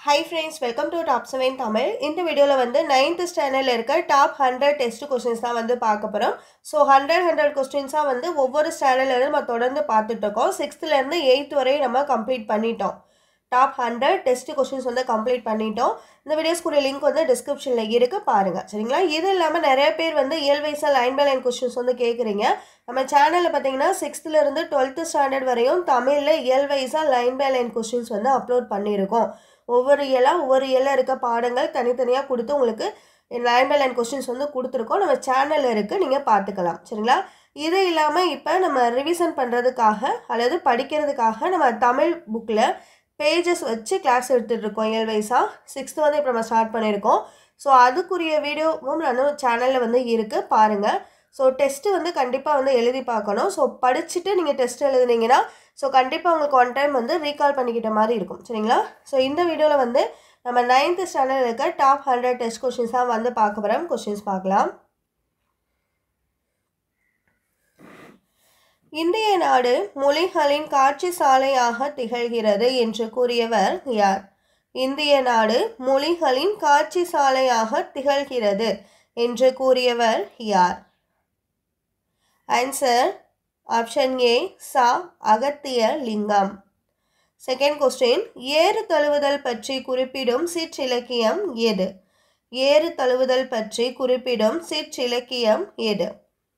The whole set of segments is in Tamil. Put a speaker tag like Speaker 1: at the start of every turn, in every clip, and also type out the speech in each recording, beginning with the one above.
Speaker 1: Hi friends, welcome to Top 7 Tamil. இந்த வீடியோல வந்து 9th ஸ்டாண்டர்ட்ல இருக்க டாப் 100 டெஸ்ட் क्वेश्चंस தான் வந்து பார்க்க போறோம். சோ 100 क्वेश्चंஸா வந்து ஒவ்வொரு ஸ்டாண்டர்ட்ல இருந்து நம்ம தொடர்ந்து பார்த்துட்டு இருக்கோம். 6th ல இருந்து 8th வரை நம்ம கம்ப்ளீட் பண்ணிட்டோம். டாப் 100 டெஸ்ட் क्वेश्चंस வந்து கம்ப்ளீட் பண்ணிட்டோம். இந்த வீடியோஸ்க்குரிய லிங்க் வந்து டிஸ்கிரிப்ஷன்ல இருக்கு பாருங்க. சரிங்களா? இது இல்லாம நிறைய பேர் வந்து இயல்வைஸா லைன் பை லைன் क्वेश्चंस வந்து கேக்குறீங்க. நம்ம சேனல்ல பாத்தீங்கன்னா 6th ல இருந்து 12th ஸ்டாண்டர்ட் வரையும் தமிழ்ல இயல்வைஸா லைன் பை லைன் क्वेश्चंस வந்து அப்லோட் பண்ணிருக்கோம். ஒவ்வொரு இயல்ல இருக்க பாடங்கள் தனித்தனியா கொடுத்து உங்களுக்கு லைன் பை லைன் क्वेश्चंस வந்து கொடுத்துருக்கோம். நம்ம சேனல்ல இருக்கு, நீங்க பார்த்துக்கலாம். சரிங்களா? இது இல்லாம இப்போ நம்ம ரிவிஷன் பண்றதுக்காக அல்லது படிக்கிறதுக்காக நம்ம தமிழ் புக்ல பேजेस வச்சு கிளாஸ் எடுத்துட்டு இருக்கோம். இயல்வைஸா 6th வந்து இப்போ நம்ம ஸ்டார்ட் பண்ணிருக்கோம். சோ அதுக்குரிய வீடியோவும் நம்ம சேனல்ல வந்து இருக்கு பாருங்க. சோ டெஸ்ட் வந்து கண்டிப்பா வந்து எழுதி பார்க்கணும். சோ படிச்சிட்டு நீங்க டெஸ்ட் எழுதுனீங்கனா சோ கண்டிப்பா உங்களுக்கு ஒன் டைம் வந்து ரீகால் பண்ணிக்கிட்ட மாதிரி இருக்கும். சரிங்களா? சோ இந்த வீடியோல வந்து நம்ம 9th ஸ்டாண்டர்ட்ல இருக்க டாப் 100 டெஸ்ட் क्वेश्चंस தான் வந்து பார்க்க போறோம். क्वेश्चंस பார்க்கலாம். இந்திய நாடு மொழிகளின் காட்சி சாலையாக திகழ்கிறது என்று கூறியவர் யார்? இந்திய நாடு மொழிகளின் காட்சி சாலையாக திகழ்கிறது என்று கூறியவர் யார்? ஆன்சர் ஆப்ஷன் ஏ சா அகத்திய லிங்கம். செகண்ட் क्वेश्चन, ஏறு தழுவுதல் பற்றி குறிப்பிடும் சிற்றிலக்கியம் எது? ஏறு தழுவுதல் பற்றி குறிப்பிடும் சிற்றிலக்கியம் எது?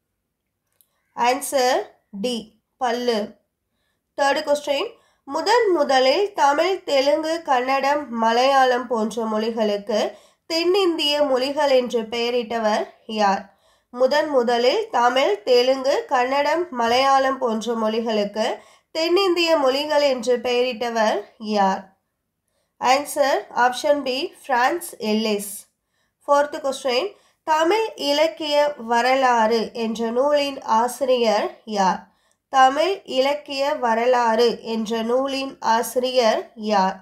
Speaker 1: ஆன்சர் டி பல்லு. தேர்ட் क्वेश्चन, முதலில் தமிழ், தெலுங்கு, கன்னடம், மலையாளம் போன்ற மொழிகளுக்கு தென்னிந்திய மொழிகள் என்று பெயரிட்டவர் யார்? முதலில் தமிழ், தெலுங்கு, கன்னடம், மலையாளம் போன்ற மொழிகளுக்கு தென்னிந்திய மொழிகள் என்று பெயரிட்டவர் யார்? Answer option B Francis Ellis. Fourth question, தமிழ் இலக்கிய வரலாறு என்ற நூலின் ஆசிரியர் யார்? தமிழ் இலக்கிய வரலாறு என்ற நூலின் ஆசிரியர் யார்?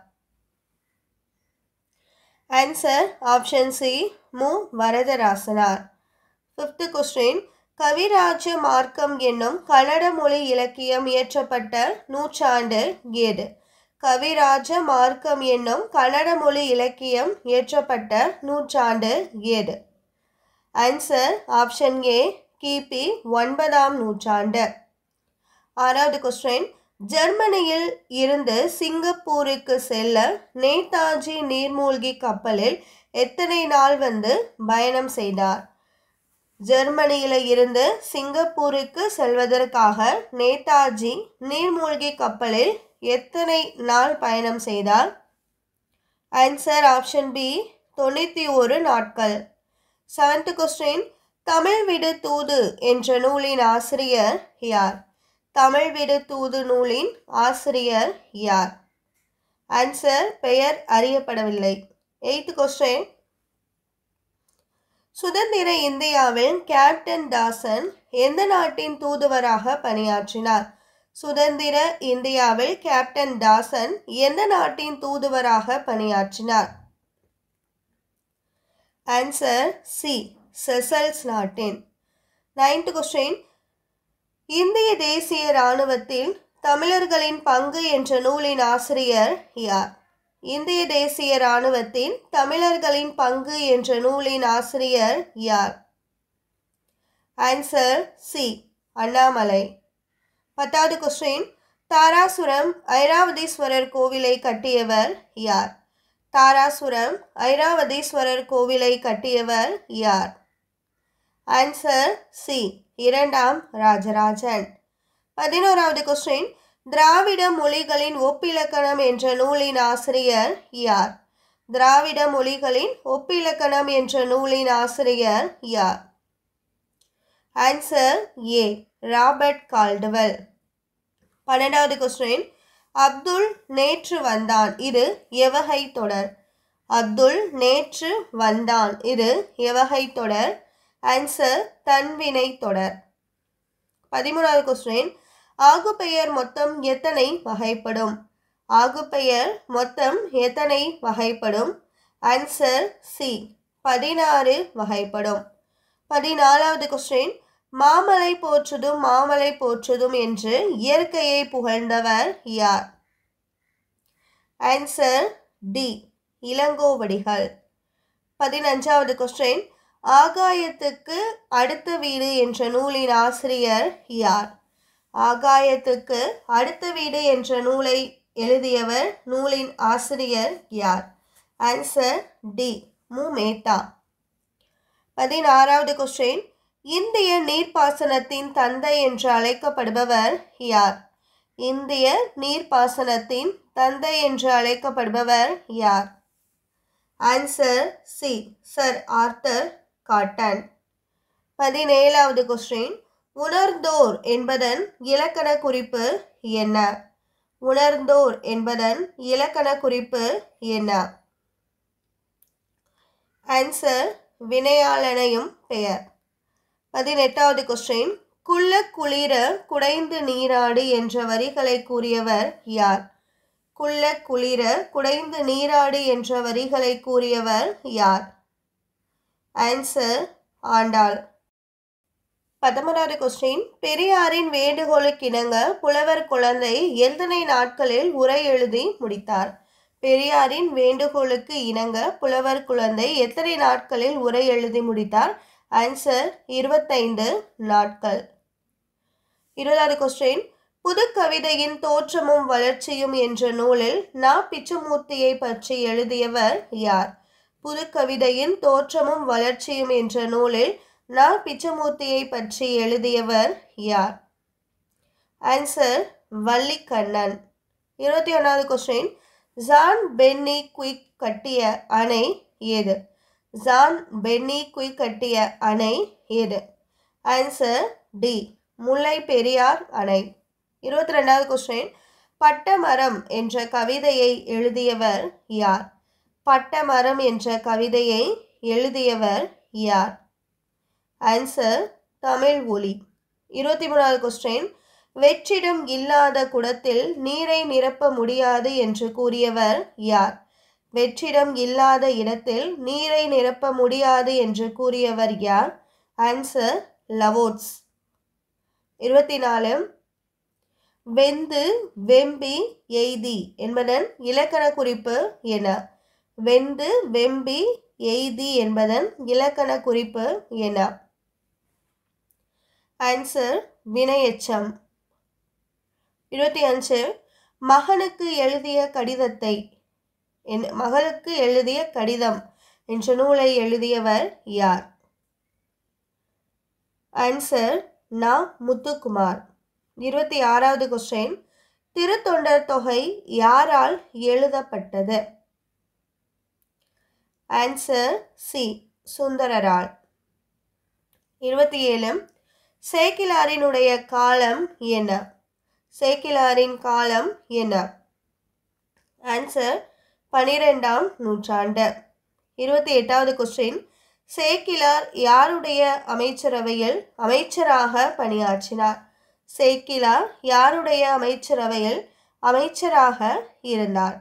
Speaker 1: ஆன்சர் ஆப்ஷன் சி மு வரதராசனார். ஃபிஃப்த் क्वेश्चन, கவிராஜ மார்க்கம் என்னும் கன்னட மொழி இலக்கியம் இயற்றப்பட்ட நூற்றாண்டு எது? கவிராஜ மார்க்கம் என்னும் கன்னட மொழி இலக்கியம் இயற்றப்பட்ட நூற்றாண்டு எது? ஆன்சர் ஆப்ஷன் ஏ கிபி 9ஆம் நூற்றாண்டு. ஆறாவது क्वेश्चन, ஜெர்மனியில் இருந்து சிங்கப்பூருக்கு செல்ல நேதாஜி நீர்மூழ்கி கப்பலில் எத்தனை நாள் வந்து பயணம் செய்தார்? ஜெர்மனியில இருந்து சிங்கப்பூருக்கு செல்வதற்காக நேதாஜி நீர்மூழ்கி கப்பலில் எத்தனை நாள் பயணம் செய்தார்? ஆன்சர் ஆப்ஷன் பி 91 நாட்கள். செவன்த் क्वेश्चन, தமிழ் விடு தூது என்ற நூலின் ஆசிரியர் யார்? தமிழ் விடு தூது நூலின் ஆசிரியர் யார்? ஆன்சர் பெயர் அறியப்படவில்லை. எய்த் क्वेश्चन, சுதந்திர இந்தியாவில் கேப்டன் தாசன் எந்த நாட்டின் தூதுவராக பணியாற்றினார்? சுதந்திர இந்தியாவில் கேப்டன் தாசன் எந்த நாட்டின் தூதுவராக பணியாற்றினார்? ஆன்சர் சி செசல்ஸ் நாட்டின். நைன்த் क्वेश्चन, இந்திய தேசிய இராணுவத்தில் தமிழர்களின் பங்கு என்ற நூலின் ஆசிரியர் யார்? இந்திய தேசிய இராணுவத்தில் தமிழர்களின் பங்கு என்ற நூலின் ஆசிரியர் யார்? Answer C Annamalai. பத்தாவது क्वेश्चन, தாராசுரம் ஐராவதீஸ்வரர் கோவிலை கட்டியவர் யார்? தாராசுரம் ஐராவதீஸ்வரர் கோவிலை கட்டியவர் யார்? ஆன்சர் சி இரண்டாம் ராஜராஜன். 11வது क्वेश्चन, திராவிட மொழிகளின் ஒப்பிலக்கணம் என்ற நூலின் ஆசிரியர் யார்? திராவிட மொழிகளின் ஒப்பிலக்கணம் என்ற நூலின் ஆசிரியர் யார்? Answer A Robert Caldwell. 12வது क्वेश्चन, அப்துல் நேற்று வந்தான் இது எவகை தொடர்? அப்துல் நேற்று வந்தான் இது எவகை தொடர்? ஆன்சர் தன்வினை தொடர். 13வது क्वेश्चन, ஆகுபெயர் மொத்தம் எத்தனை வகைப்படும்? ஆகுபெயர் மொத்தம் எத்தனை வகைப்படும்? ஆன்சர் சி 16 வகைப்படும். 14வது क्वेश्चन, மாமலை போற்றுதும் மாமலை போற்றுதும் என்று இயற்கையை புகழ்ந்தவர் யார்? Answer D Ilangovadigal. 15வது கொஸ்டின், ஆகாயத்துக்கு அடுத்த வீடு என்ற நூலின் ஆசிரியர் யார்? ஆகாயத்துக்கு அடுத்த வீடு என்ற நூலை எழுதியவர், நூலின் ஆசிரியர் யார்? Answer D. மு. மேத்தா. 16வது கொஸ்டின், இந்திய நீர்ப்பாசனத்தின் தந்தை என்று அழைக்கப்படுபவர் யார்? இந்திய நீர்ப்பாசனத்தின் தந்தை என்று அழைக்கப்படுபவர் யார்? Answer C. Sir Arthur Cotton. 17வது கொஸ்டின், உணர்ந்தோர் என்பதன் இலக்கண குறிப்பு என்ன? உணர்ந்தோர் என்பதன் இலக்கண குறிப்பு என்ன? ஆன்சர் வினையாளனையும் பெயர். 18வது கொஸ்டின், குள்ள குளிர குடைந்து நீராடு என்ற வரிகளை கூறியவர் யார்? குள்ள குளிர குடைந்து நீராடு என்ற வரிகளை கூறியவர் யார்? ஆன்சர் ஆண்டாள். 19வது கொஸ்டின், பெரியாரின் வேண்டுகோளுக்கிணங்க புலவர் குழந்தை எத்தனை நாட்களில் உரை எழுதி முடித்தார்? பெரியாரின் வேண்டுகோளுக்கு இணங்க புலவர் குழந்தை எத்தனை நாட்களில் உரை எழுதி முடித்தார்? ஆன்சர் 25 நாட்கள். 20வது கொஸ்டின், புதுக்கவிதையின் தோற்றமும் வளர்ச்சியும் என்ற நூலில் நா. பிச்சமூர்த்தியை பற்றி எழுதியவர் யார்? புதுக்கவிதையின் தோற்றமும் வளர்ச்சியும் என்ற நூலில் நா. பிச்சமூர்த்தியை பற்றி எழுதியவர் யார்? ஆன்சர் வள்ளிக்கண்ணன். 21வது கொஸ்டின், ஜான் பென்னி குயிக் கட்டிய அணை ஏது? ஜான் பென்னி குயிக் கட்டிய அணை ஏது? Answer D. முல்லை பெரியார் அணை. 22வது கொஸ்டின், பட்டமரம் என்ற கவிதையை எழுதியவர் யார்? பட்டமரம் என்ற கவிதையை எழுதியவர் யார்? ஆன்சர் தமிழ் ஒலி. 23வது கொஸ்டின், வெற்றிடம் இல்லாத குடத்தில் நீரை நிரப்ப முடியாது என்று கூறியவர் யார்? வெற்றிடம் இல்லாத இடத்தில் நீரை நிரப்ப முடியாது என்று கூறியவர் யார்? ஆன்சர் லவோட்ஸ். 24, வெந்து வெம்பி எய்தி என்பதன் இலக்கண குறிப்பு என்ன? வெந்து வெம்பி எய்தி என்பதன் இலக்கண குறிப்பு என்ன? ஆன்சர் வினையெச்சம். 25, மகனுக்கு எழுதிய கடிதத்தை மகளுக்கு எழுதிய கடிதம் என்ற நூலை எழுதியவர் யார்? ஆன்சர் நா. முத்துக்குமார். 26வது கொஸ்டின், திருத்தொண்டர் தொகை யாரால் எழுதப்பட்டது? Answer C. சுந்தரரால். 27, சேக்கிழாரினுடைய காலம் என்ன? சேக்கிழாரின் காலம் என்ன? ஆன்சர் 12ஆம் நூற்றாண்டு. 28வது கொஸ்டின், சேக்கிழார் யாருடைய அமைச்சரவையில் அமைச்சராக பணியாற்றினார்? சேக்கிழார் யாருடைய அமைச்சரவையில் அமைச்சராக இருந்தார்?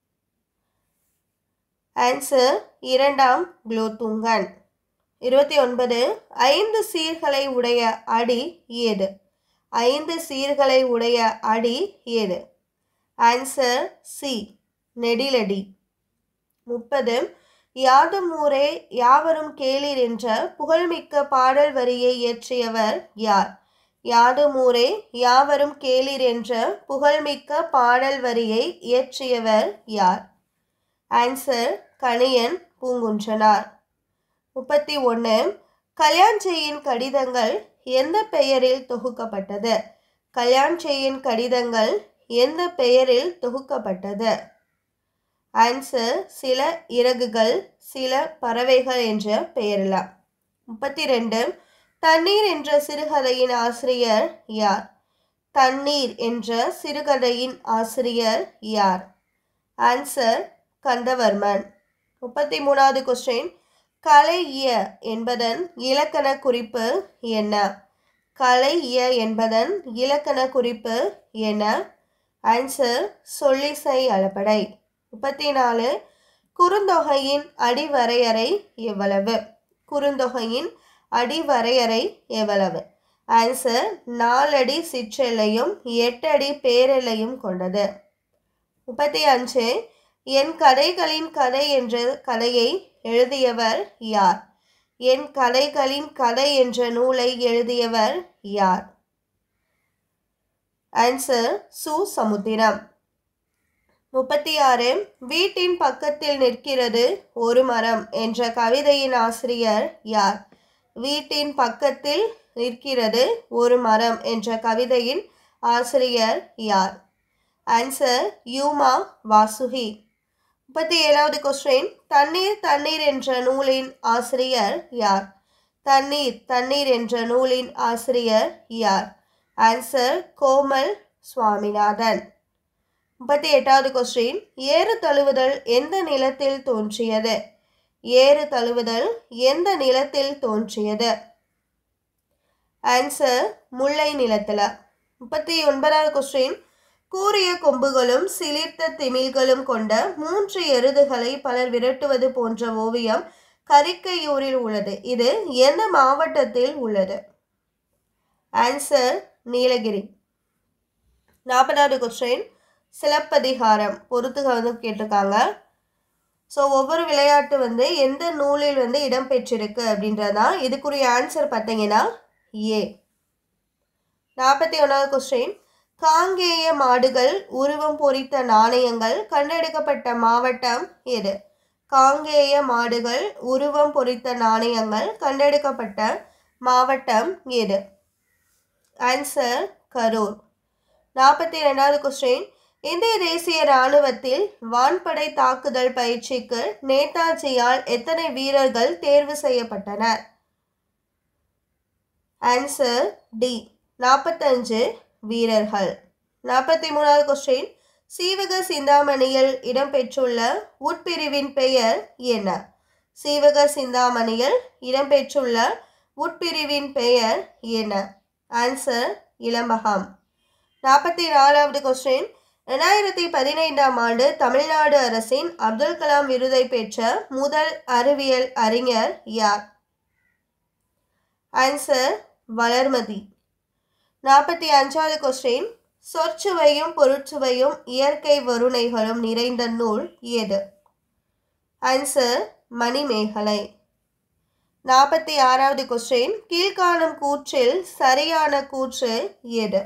Speaker 1: ஆன்சர் 2ஆம் குலோத்துங்கன். 29, 5 சீர்களை உடைய அடி ஏது? 5 சீர்களை உடைய அடி ஏது? Answer C. நெடிலடி. 30, யாதும் ஊரே யாவரும் கேளீர் என்ற புகழ்மிக்க பாடல் வரியை இயற்றியவர் யார்? யாதும் ஊரே யாவரும் கேளீர் என்ற புகழ்மிக்க பாடல் வரியை இயற்றியவர் யார்? ஆன்சர் கணியன் பூங்குன்றனார். 31, கல்யாண்ஜியின் கடிதங்கள் எந்த பெயரில் தொகுக்கப்பட்டது? கல்யாண்ஜியின் கடிதங்கள் எந்த பெயரில் தொகுக்கப்பட்டது? ஆன்சர் சில இறகுகள் சில பறவைகள் என்ற பெயரில். 32, தண்ணீர் என்ற சிறுகதையின் ஆசிரியர் யார்? தண்ணீர் என்ற சிறுகதையின் ஆசிரியர் யார்? ஆன்சர் கந்தவர்மன். 33வது கொஸ்டின், கலை இய என்பதன் இலக்கண குறிப்பு என்ன? கலை இய என்பதன் இலக்கண குறிப்பு என்ன? ஆன்சர் சொல்லிசை அளபடை. 34, குறுந்தொகையின் அடிவரையறை எவ்வளவு? குறுந்தொகையின் அடிவரையறை எவ்வளவு? ஆன்சர் 4 அடி சிற்றெல்லையும் 8 அடி பேரெல்லையும் கொண்டது. 35, என் கதைகளின் கதை என்ற கதையை எழுதியவர் யார்? என் கதைகளின் கதை என்ற நூலை எழுதியவர் யார்? ஆன்சர் சு. சமுத்திரம். 36. வீட்டின் பக்கத்தில் நிற்கிறது ஒரு மரம் என்ற கவிதையின் ஆசிரியர் யார்? வீட்டின் பக்கத்தில் நிற்கிறது ஒரு மரம் என்ற கவிதையின் ஆசிரியர் யார்? ஆன்சர் யூமா வாசுகி. 37வது கொஸ்டின். தண்ணீர் தண்ணீர் என்ற நூலின் ஆசிரியர் யார்? தண்ணீர் தண்ணீர் என்ற நூலின் ஆசிரியர் யார்? ஆன்சர் கோமல் சுவாமிநாதன். 38வது கொஸ்டின். ஏறு தழுவுதல் எந்த நிலத்தில் தோன்றியது? ஏறு தழுவுதல் எந்த நிலத்தில் தோன்றியது? ஆன்சர் முல்லை நிலத்தில். 39வது கொஸ்டின். கூரிய கொம்புகளும் சிலிர்த்த திமில்களும் கொண்ட 3 எருதுகளை பலர் விரட்டுவது போன்ற ஓவியம் கரிக்கையூரில் உள்ளது. இது எந்த மாவட்டத்தில் உள்ளது? ஆன்சர் நீலகிரி. 40வது கொஸ்டின். சிலப்பதிகாரம் பொறுத்துக கேட்டிருக்காங்க. ஸோ ஒவ்வொரு விளையாட்டு எந்த நூலில் இடம்பெற்றிருக்கு அப்படின்றதான். இதுக்குரிய ஆன்சர் பார்த்தீங்கன்னா ஏ. 41வது கொஸ்டின். காங்கேய மாடுகள் உருவம் பொறித்த நாணயங்கள் கண்டெடுக்கப்பட்ட மாவட்டம் எது? காங்கேய மாடுகள் உருவம் பொறித்த நாணயங்கள் கண்டெடுக்கப்பட்ட மாவட்டம் எது? ஆன்சர் கரூர். 42வது கொஸ்டின். இந்திய தேசிய இராணுவத்தில் வான்படை தாக்குதல் பயிற்சிக்கு நேதாஜியால் எத்தனை வீரர்கள் தேர்வு செய்யப்பட்டனர்? ஆன்சர் டி 45 வீரர்கள். 43வது கொஸ்டின். சீவக சிந்தாமணியில் இடம்பெற்றுள்ள உட்பிரிவின் பெயர் என்ன? சீவக சிந்தாமணியில் இடம்பெற்றுள்ள உட்பிரிவின் பெயர் என்ன? ஆன்சர் இளம்பகம். 44வது கொஸ்டின். 2015ஆம் ஆண்டு தமிழ்நாடு அரசின் அப்துல் கலாம் விருதை பெற்ற முதல் அறிவியல் அறிஞர் யார்? ஆன்சர் வளர்மதி. 45வது கொஸ்டின். சொற்சுவையும் பொருட்சுவையும் இயற்கை வருணைகளும் நிறைந்த நூல் எது? ஆன்சர் மணிமேகலை. 46வது கொஸ்டின். கீழ்காணும் கூற்றில் சரியான கூற்று எது?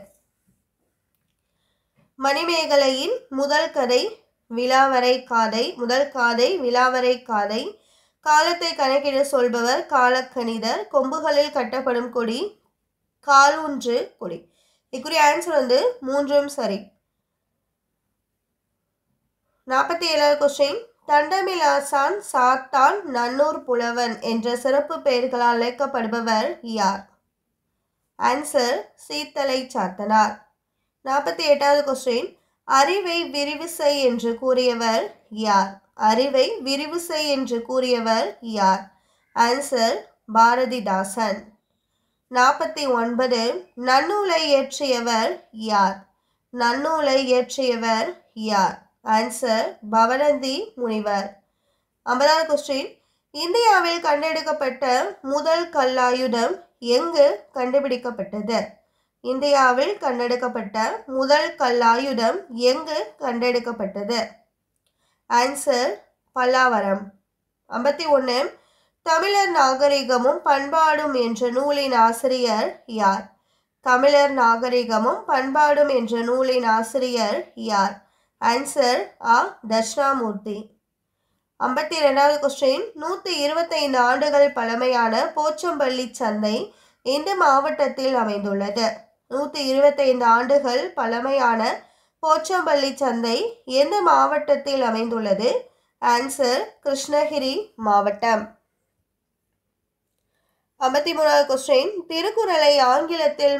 Speaker 1: மணிமேகலையின் முதல் கதை விலாவரை காதை. முதல் காதை விலாவரை காதை. காலத்தை கணக்கிட சொல்பவர் காலக்கணிதர். கொம்புகளில் கட்டப்படும் கொடி காலூன்று கொடி. இதுக்குரிய ஆன்சர் 3ம் சரி. 47வது கொஸ்டின். தண்டமிலாசான், சாத்தான், நன்னூர் புலவன் என்ற சிறப்பு பெயர்களால் அழைக்கப்படுபவர் யார்? ஆன்சர் சீத்தலை சாத்தனார். 48வது கொஸ்டின். அறிவை விரிவு செய் என்று கூறியவர் யார்? அறிவை விரிவு செய் என்று கூறியவர் யார்? ஆன்சர் பாரதிதாசன். 49. நன்னூலை இயற்றியவர் யார்? நன்னூலை இயற்றியவர் யார்? ஆன்சர் பவனந்தி முனிவர். 50வது கொஸ்டின். இந்தியாவில் கண்டெடுக்கப்பட்ட முதல் கல்லாயுதம் எங்கு கண்டுபிடிக்கப்பட்டது? இந்தியாவில் கண்டெடுக்கப்பட்ட முதல் கல்லாயுதம் எங்கு கண்டெடுக்கப்பட்டது? ஆன்சர் பல்லாவரம். 51. தமிழர் நாகரிகமும் பண்பாடும் என்ற நூலின் ஆசிரியர் யார்? தமிழர் நாகரிகமும் பண்பாடும் என்ற நூலின் ஆசிரியர் யார்? ஆன்சர் ஆ தட்சிணாமூர்த்தி. 52வது கொஸ்டின். 125 ஆண்டுகள் பழமையான போச்சம்பள்ளி சந்தை எந்த மாவட்டத்தில் அமைந்துள்ளது? 125 ஆண்டுகள் பழமையான போச்சம்பள்ளி சந்தை எந்த மாவட்டத்தில் அமைந்துள்ளது? ஆன்சர் கிருஷ்ணகிரி மாவட்டம். 53வது கொஸ்டின். திருக்குறளை ஆங்கிலத்தில்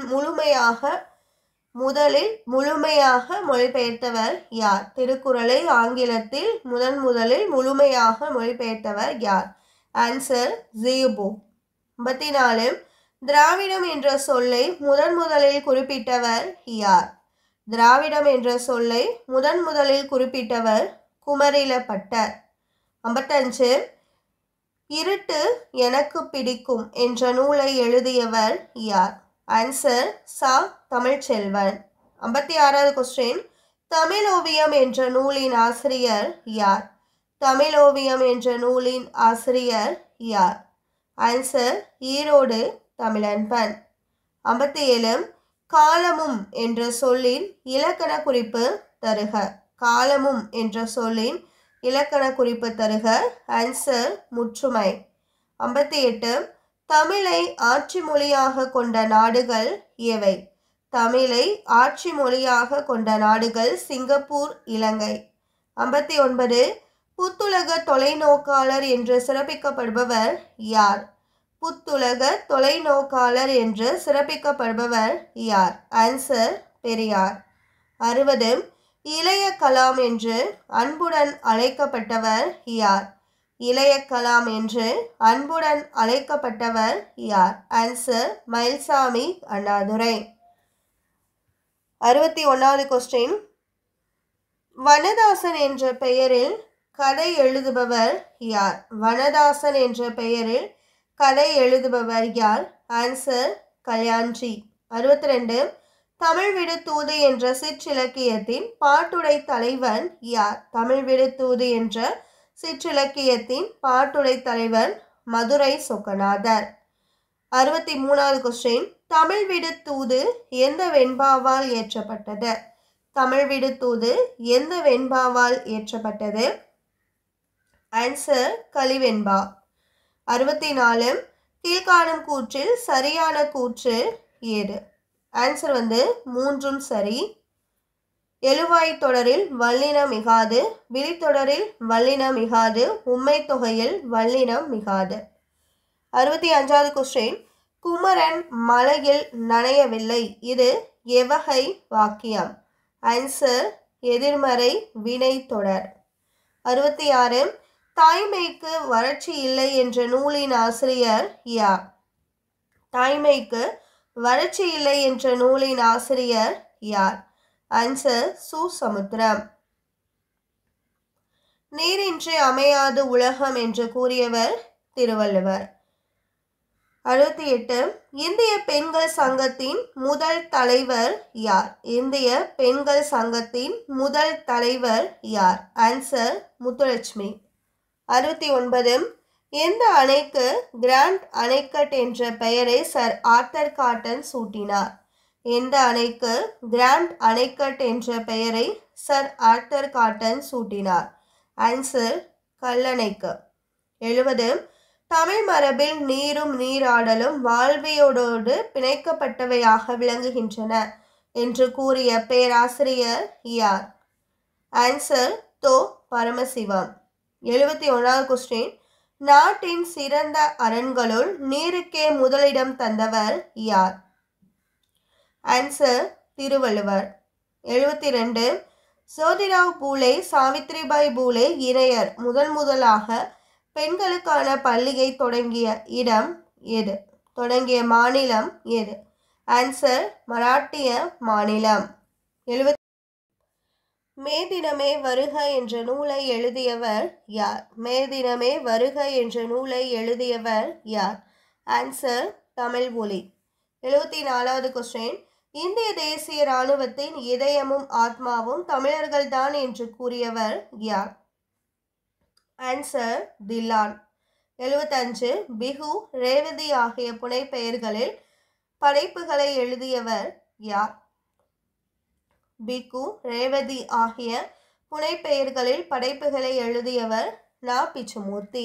Speaker 1: முழுமையாக மொழிபெயர்த்தவர் யார்? திருக்குறளை ஆங்கிலத்தில் முதலில் முழுமையாக மொழிபெயர்த்தவர் யார்? Answer G U Pope. 54. திராவிடம் என்ற சொல்லை முதலில் குறிப்பிட்டவர் யார்? திராவிடம் என்ற சொல்லை முதலில் குறிப்பிட்டவர் குமரிலப்பட்டர். 55. இருட்டு எனக்கு பிடிக்கும் என்ற நூலை எழுதியவர் யார்? ஆன்சர் சா தமிழ்ச்செல்வன். 56வது கொஸ்டின். தமிழோவியம் என்ற நூலின் ஆசிரியர் யார்? தமிழோவியம் என்ற நூலின் ஆசிரியர் யார்? ஆன்சர் ஈரோடு தமிழன்பன். 57 காலமும் என்ற சொல்லின் இலக்கண குறிப்பு தருக. காலமும் என்ற சொல்லின் இலக்கண குறிப்பு தருக. ஆன்சர் முற்றுமை. 58 தமிழை ஆட்சி மொழியாக கொண்ட நாடுகள் எவை? தமிழை ஆட்சி மொழியாக கொண்ட நாடுகள் சிங்கப்பூர், இலங்கை. 59 புத்துலக தொலைநோக்காளர் என்று சிறப்பிக்கப்படுபவர் யார்? புத்துலக தொலைநோக்காளர் என்று சிறப்பிக்கப்படுபவர் யார்? ஆன்சர் பெரியார். 60 இளைய கலாம் என்று அன்புடன் அழைக்கப்பட்டவர் யார்? இளைய கலாம் என்று அன்புடன் அழைக்கப்பட்டவர் யார்? ஆன்சர் மயில்சாமி அண்ணாதுரை. 61வது கொஸ்டின். வனதாசன் என்ற பெயரில் கதை எழுதுபவர் யார்? வனதாசன் என்ற பெயரில் கதை எழுதுபவர் யார்? ஆன்சர் கல்யாண்ஜி. 62 தமிழ் விடுதூது என்ற சிற்றிலக்கியத்தின் பாட்டுடை தலைவன் யார்? தமிழ் விடுதூது என்ற சிற்றிலக்கியத்தின் பாட்டுடை தலைவன் மதுரை சொக்கநாதர். 63வது கொஸ்டின். தமிழ் விடுதூது எந்த வெண்பாவால் இயற்றப்பட்டது? தமிழ் விடுதூது எந்த வெண்பாவால் இயற்றப்பட்டது? ஆன்சர் கலிவெண்பா. 64 கீழ்காணும் கூற்றில் சரியான கூற்று ஏது? ஆன்சர் மூன்றும் சரி. எழுவாய் தொடரில் வல்லினம் மிகாது, விழித்தொடரில் வல்லினம் மிகாது, உம்மை தொகையில் வல்லினம் மிகாது. 65வது கொஸ்டின். குமரன் மலையில் நனையவில்லை, இது எவ்வகை வாக்கியம்? ஆன்சர் எதிர்மறை வினை தொடர். 66 தாய்மைக்கு வறட்சி இல்லை என்ற நூலின் ஆசிரியர் யார்? தாய்மைக்கு வறட்சி இல்லை என்ற நூலின் ஆசிரியர் யார்? ஆன்சர் சுசமுத்திரம். நீரின்றி அமையாது உலகம் என்று கூறியவர் திருவள்ளுவர். 68 இந்திய பெண்கள் சங்கத்தின் முதல் தலைவர் யார்? இந்திய பெண்கள் சங்கத்தின் முதல் தலைவர் யார்? ஆன்சர் முத்துலட்சுமி. 69 எந்த அணைக்கு கிராண்ட் அணைக்கட் என்ற பெயரை சர் ஆர்தர் காட்டன் சூட்டினார்? எந்த அணைக்கு கிராண்ட் அணைக்கட் என்ற பெயரை சர் ஆர்தர் காட்டன் சூட்டினார்? ஆன்சர் கல்லணைக்கு. 70 தமிழ் மரபில் நீரும் நீராடலும் வாழ்வியோடு பிணைக்கப்பட்டவையாக விளங்குகின்றன என்று கூறிய பேராசிரியர் யார்? ஆன்சர் தோ பரமசிவம். 71வது கொஸ்டின். நாட்டின் சிறந்த அரண்களுள் நீருக்கே முதலிடம் தந்தவர் யார்? ஆன்சர் திருவள்ளுவர். 72 ஜோதிராவ் பூலே சாவித்ரிபாய் பூலே இணையர் முதலாக பெண்களுக்கான பள்ளியை தொடங்கிய இடம் எது? தொடங்கிய மாநிலம் எது? ஆன்சர் மராட்டிய மாநிலம். 70 மே தினமே வருக என்ற நூலை எழுதியவர் யார்? மே தினமே வருக என்ற நூலை எழுதியவர் யார்? ஆன்சர் தமிழ் ஒலி. 74வது கொஸ்டின். இந்திய தேசிய இராணுவத்தின் இதயமும் ஆத்மாவும் தமிழர்கள்தான் என்று கூறியவர் யார்? ஆன்சர் தில்லான். 75 பிகு, ரேவதி ஆகிய புனைப்பெயர்களில் படைப்புகளை எழுதியவர் யார்? பிகு, ரேவதி ஆகிய புனைப்பெயர்களில் படைப்புகளை எழுதியவர் நா. பிச்சுமூர்த்தி.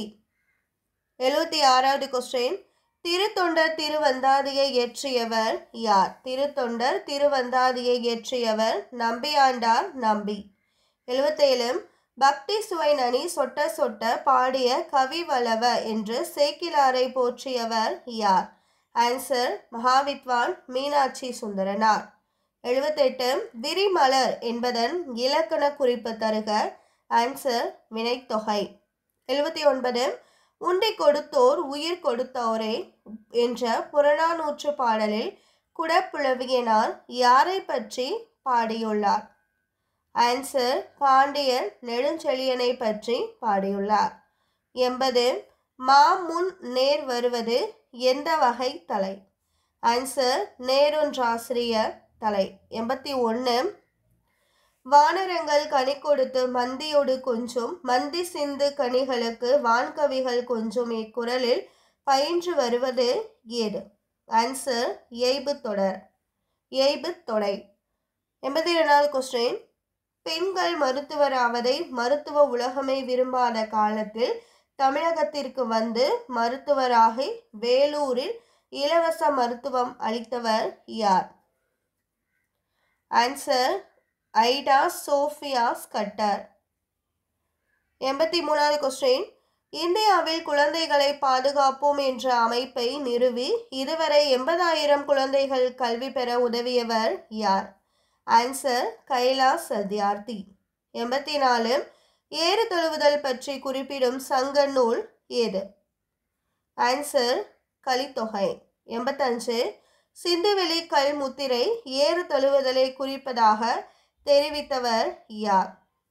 Speaker 1: 76வது கொஸ்டின். திருத்தொண்டர் திருவந்தாதியை இயற்றியவர் யார்? திருத்தொண்டர் திருவந்தாதியை இயற்றியவர் நம்பியாண்டார் நம்பி. 77 பக்தி சுவை நனி சொட்ட சொட்ட பாடிய கவிவளவ என்று சேக்கிலாரை போற்றியவர் யார்? ஆன்சர் மகாவித்வான் மீனாட்சி சுந்தரனார். 78 விரிமலர் என்பதன் இலக்கண குறிப்பு தருக. ஆன்சர் வினைத்தொகை. 79 உண்டி கொடுத்தோர் உயிர் கொடுத்தோரே என்ற புறநானூற்று பாடலில் குடப்புலவியனார் யாரை பற்றி பாடியுள்ளார்? ஆன்சர் பாண்டியன் நெடுஞ்செழியனை பற்றி பாடியுள்ளார். 80 மா முன் நேர் வருவது எந்த வகை தலை? ஆன்சர் நேரொன்றாசிரிய தலை. 81 வானரங்கள் கனி கொடுத்து மந்தியோடு கொஞ்சும் மந்தி சிந்து கனிகளுக்கு வான்கவிகள் கொஞ்சும் இக்குறளில் பயின்று வருவது ஏது? ஆன்சர் எய்பு தொடர். எய்பு தொடை. 82வது கொஸ்டின். பெண்கள் மருத்துவராவதை மருத்துவ உலகமே விரும்பாத காலத்தில் தமிழகத்திற்கு வந்து மருத்துவராகி வேலூரில் இலவச மருத்துவம் அளித்தவர் யார்? ஆன்சர் ஐடா சோஃபியா ஸ்கட்டர். 83வது கொஸ்டின். இந்தியாவில் குழந்தைகளை பாதுகாப்போம் என்ற அமைப்பை நிறுவி இதுவரை 80,000 குழந்தைகள் கல்வி பெற உதவியவர் யார்? ஆன்சர் கைலாஸ் சத்யார்த்தி. 84. ஏறு தழுவுதல் பற்றி குறிப்பிடும் சங்க நூல் ஏது? ஆன்சர் கலித்தொகை. 85. சிந்துவெளி கல் முத்திரை ஏறு தழுவுதலை குறிப்பதாக தெரிவித்தவர் யார்?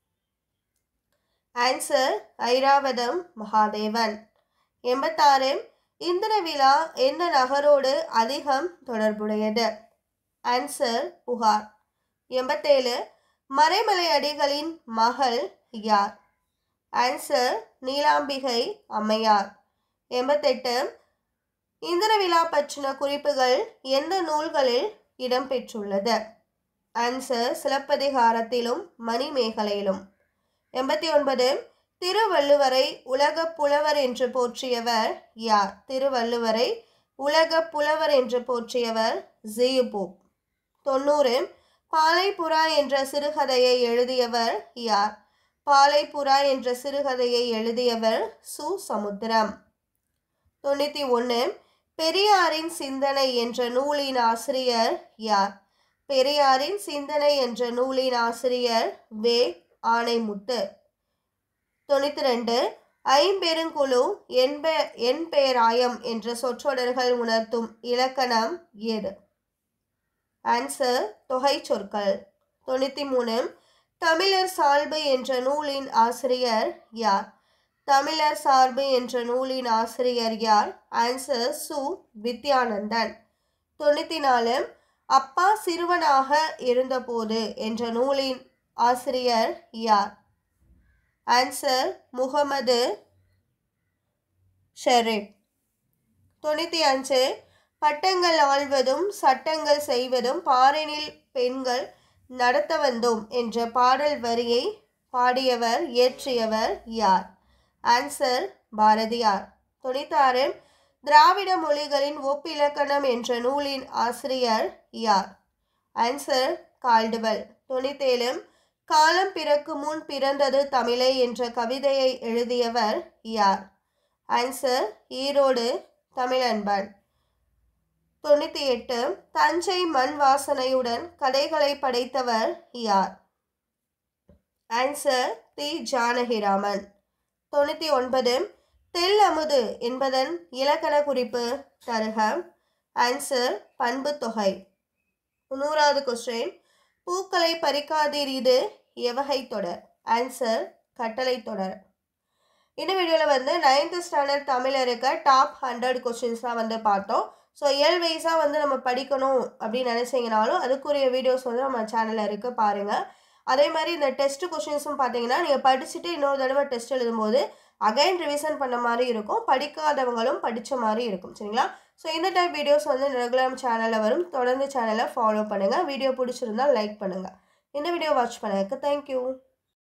Speaker 1: ஆன்சர் ஐராவதம் மகாதேவன். 86. இந்திர விழா எந்த நகரோடு அதிகம் தொடர்புடையது? ஆன்சர் புகார். 87. மறைமலை அடிகளின் மகள் யார்? ஆன்சர் நீலாம்பிகை அம்மையார். 88. இந்திர விழா பற்றின குறிப்புகள் எந்த நூல்களில் இடம்பெற்றுள்ளது? ஆன்சர் சிலப்பதிகாரத்திலும் மணிமேகலையிலும். 89. திருவள்ளுவரை உலக புலவர் என்று போற்றியவர் யார்? திருவள்ளுவரை உலக புலவர் என்று போற்றியவர் ஜியுபோப். 90. பாலைப்புறா என்ற சிறுகதையை எழுதியவர் யார்? பாலைப்புறா என்ற சிறுகதையை எழுதியவர் சு சமுத்திரம். 91. பெரியாரின் சிந்தனை என்ற நூலின் ஆசிரியர் யார்? பெரியாரின் சிந்தனை என்ற நூலின் ஆசிரியர் வே ஆணைமுத்து. 92. ஐம்பெருங்குழு என்பேராயம் என்ற சொற்றொடர்கள் உணர்த்தும் இலக்கணம் ஏது? ஆன்சர் தொகை சொற்கள். 93. தமிழர் சால்பு என்ற நூலின் ஆசிரியர் யார்? தமிழர் சார்பு என்ற நூலின் ஆசிரியர் யார்? ஆன்சர் சு வித்யானந்தன். 94. அப்பா சிறுவனாக இருந்தபோது என்ற நூலின் ஆசிரியர் யார்? ஆன்சர் முகமது ஷெரீப். 95. பட்டங்கள் ஆள்வதும் சட்டங்கள் செய்வதும் பாரினில் பெண்கள் நடத்த வந்தோம் என்ற பாடல் வரியை பாடியவர் இயற்றியவர் யார்? ஆன்சர் பாரதியார். 96. திராவிட மொழிகளின் ஒப்பிலக்கணம் என்ற நூலின் ஆசிரியர் யார்? Answer Caldwell. 97. காலம் பிறக்கு முன் பிறந்தது தமிழை என்ற கவிதையை எழுதியவர் யார்? ஆன்சர் ஈரோடு தமிழன்பன். 98. தஞ்சை மண் வாசனையுடன் கதைகளை படைத்தவர் யார்? Answer the Janakiraman. 99. தெல் அமுது என்பதன் இலக்கண குறிப்பு தருக. ஆன்சர் பண்பு தொகை. 100வது கொஸ்டின். பூக்களை பறிக்காதீர் இது எவகை தொடர்? ஆன்சர் கட்டளை தொடர். இந்த வீடியோவில் வந்து 9th ஸ்டாண்டர்ட் தமிழ் இருக்க டாப் 100 கொஸ்டின்ஸ் தான் வந்து பார்த்தோம். ஸோ இயல் வைஸாக வந்து நம்ம படிக்கணும் அப்படின்னு நினச்சிங்கனாலும் அதுக்குரிய வீடியோஸ் வந்து நம்ம சேனலில் இருக்குது பாருங்கள். அதே மாதிரி இந்த டெஸ்ட் கொஸ்டின்ஸும் பார்த்தீங்கன்னா நீங்கள் படிச்சுட்டு இன்னொரு தடவை டெஸ்ட் எழுதும்போது அகைன் ரிவிஷன் பண்ண மாதிரி இருக்கும், படிக்காதவங்களும் படித்த மாதிரி இருக்கும். சரிங்களா? ஸோ இந்த டைப் வீடியோஸ் வந்து ரெகுலர் சேனலில் வரும். தொடர்ந்து சேனலை ஃபாலோ பண்ணுங்கள். வீடியோ பிடிச்சிருந்தால் லைக் பண்ணுங்கள். இந்த வீடியோ வாட்ச் பண்ணதுக்கு தேங்க்யூ.